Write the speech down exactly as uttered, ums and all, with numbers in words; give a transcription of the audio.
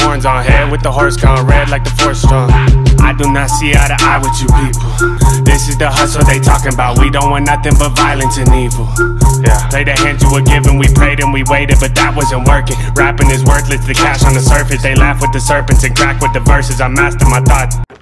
horns on head with the horse crown red like the force strong. I do not see eye to eye with you people. This is the hustle they talking about. We don't want nothing but violence and evil. Yeah, play the hand you were given. We prayed and we waited, but that wasn't working. Rapping is worthless, the cash on the surface. They laugh with the serpents and crack with the verses. I master my thoughts.